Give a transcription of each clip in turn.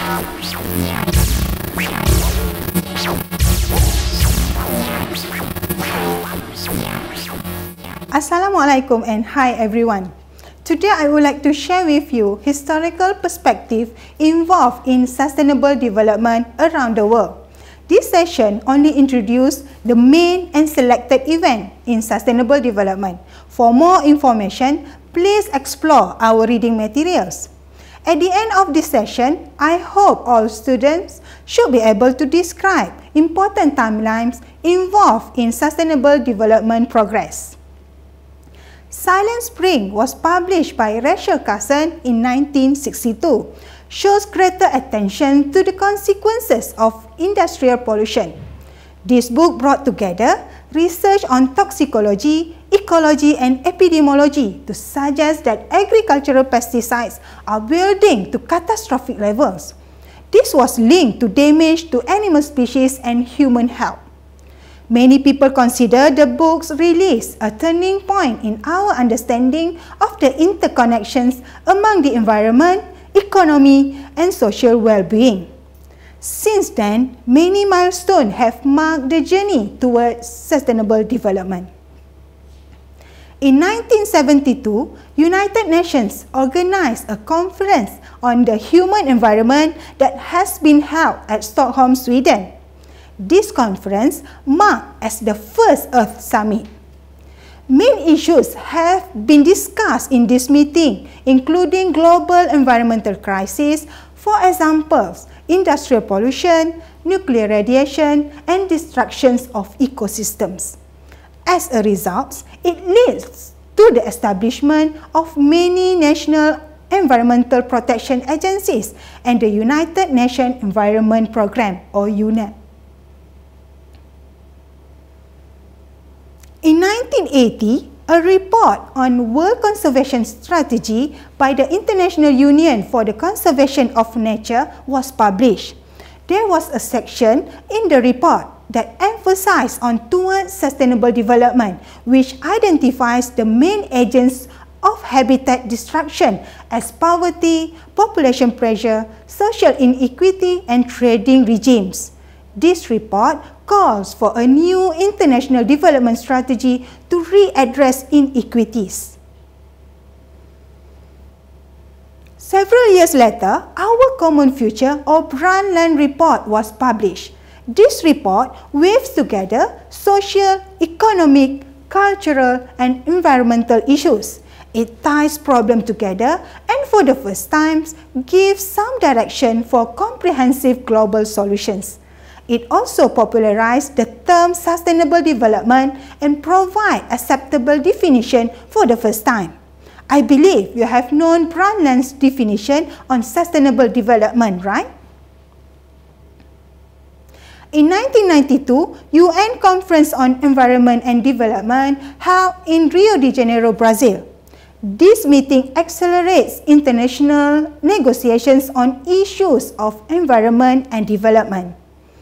Assalamualaikum and hi everyone. Today I would like to share with you historical perspective involved in sustainable development around the world. This session only introduces the main and selected event in sustainable development. For more information, please explore our reading materials. At the end of this session, I hope all students should be able to describe important timelines involved in sustainable development progress. Silent Spring was published by Rachel Carson in 1962, shows greater attention to the consequences of industrial pollution. This book brought together research on toxicology, ecology and epidemiology to suggest that agricultural pesticides are building to catastrophic levels. This was linked to damage to animal species and human health. Many people consider the book's release a turning point in our understanding of the interconnections among the environment, economy, and social well-being. Since then, many milestones have marked the journey towards sustainable development. In 1972, United Nations organized a conference on the human environment that has been held at Stockholm, Sweden. This conference marked as the first Earth Summit. Main issues have been discussed in this meeting, including global environmental crisis, for example, industrial pollution, nuclear radiation, and destructions of ecosystems. As a result, it leads to the establishment of many national environmental protection agencies and the United Nations Environment Programme, or UNEP. In 1980, a report on World Conservation Strategy by the International Union for the Conservation of Nature was published. There was a section in the report that emphasized on towards sustainable development, which identifies the main agents of habitat destruction as poverty, population pressure, social inequity, and trading regimes. This report calls for a new international development strategy to readdress inequities. Several years later, Our Common Future or Brundtland Report was published. This report weaves together social, economic, cultural, and environmental issues. It ties problems together and for the first time gives some direction for comprehensive global solutions. It also popularized the term sustainable development and provide acceptable definition for the first time. I believe you have known Brundtland's definition on sustainable development, right? In 1992, UN Conference on Environment and Development held in Rio de Janeiro, Brazil. This meeting accelerates international negotiations on issues of environment and development.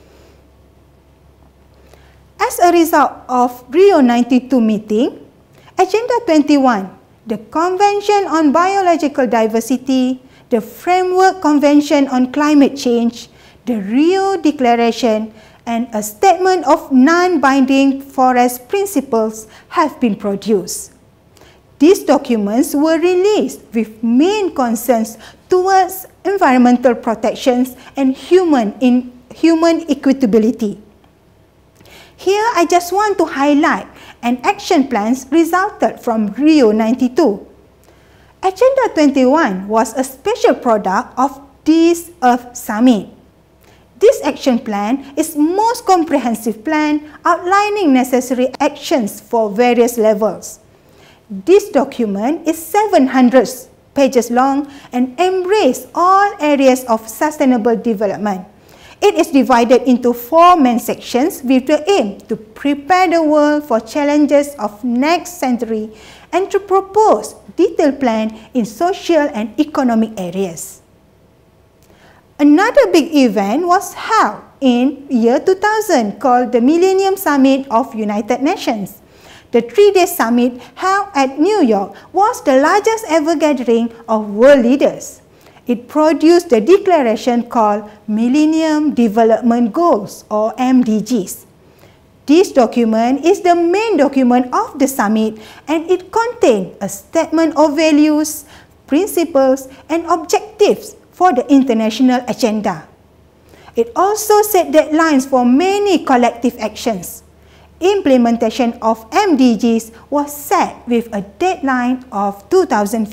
As a result of Rio 92 meeting, Agenda 21, the Convention on Biological Diversity, the Framework Convention on Climate Change, the Rio Declaration, and a Statement of Non-Binding Forest Principles have been produced. These documents were released with main concerns towards environmental protections and human equitability. Here, I just want to highlight an action plans resulted from Rio 92. Agenda 21 was a special product of this Earth Summit. This action plan is most comprehensive plan outlining necessary actions for various levels. This document is 700 pages long and embraces all areas of sustainable development. It is divided into 4 main sections with the aim to prepare the world for challenges of next century and to propose detailed plan in social and economic areas. Another big event was held in year 2000 called the Millennium Summit of United Nations. The 3-day summit held at New York was the largest ever gathering of world leaders. it produced the declaration called Millennium Development Goals or MDGs. This document is the main document of the summit, and it contains a statement of values, principles, and objectives for the international agenda. It also set deadlines for many collective actions. Implementation of MDGs was set with a deadline of 2015.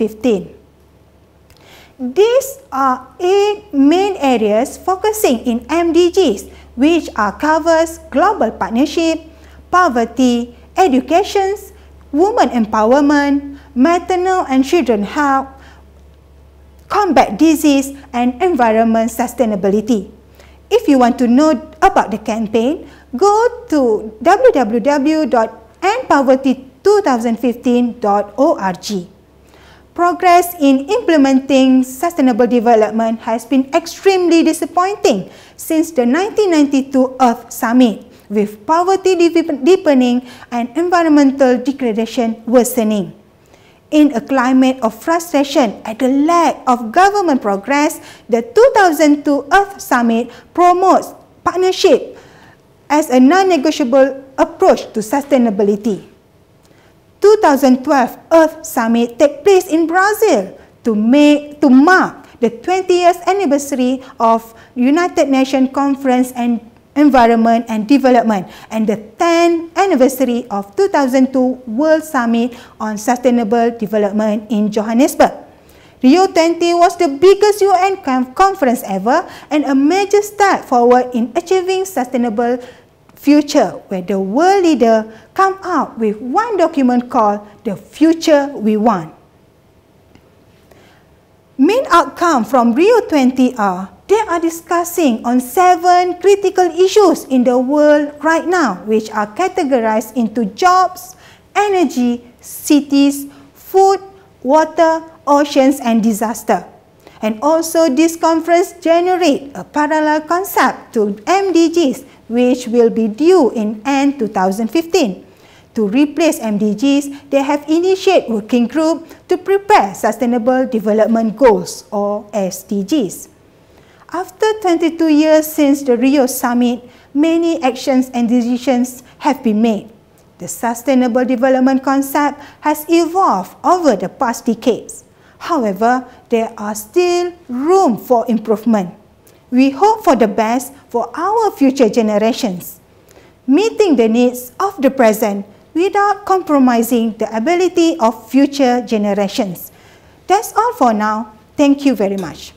These are 8 main areas focusing in MDGs, which covers global partnership, poverty, education, women empowerment, maternal and children health, combat disease, and environment sustainability. If you want to know about the campaign, go to www.endpoverty2015.org. Progress in implementing sustainable development has been extremely disappointing since the 1992 Earth Summit, with poverty deepening and environmental degradation worsening. In a climate of frustration at the lack of government progress, the 2002 Earth Summit promotes partnership as a non-negotiable approach to sustainability. 2012 Earth Summit takes place in Brazil to mark the 20th anniversary of United Nations Conference on Environment and Development and the 10th anniversary of 2002 World Summit on Sustainable Development in Johannesburg. Rio 20 was the biggest UN conference ever and a major step forward in achieving sustainable future, where the world leader come out with one document called The Future We Want. Main outcome from Rio 20 are they are discussing on 7 critical issues in the world right now, which are categorized into jobs, energy, cities, food, water, oceans, and disaster. And also this conference generates a parallel concept to MDGs, which will be due in end 2015. To replace MDGs, they have initiated working group to prepare Sustainable Development Goals or SDGs. After 22 years since the Rio Summit, many actions and decisions have been made. The Sustainable Development concept has evolved over the past decades. However, there are still room for improvement. We hope for the best for our future generations, meeting the needs of the present without compromising the ability of future generations. That's all for now. Thank you very much.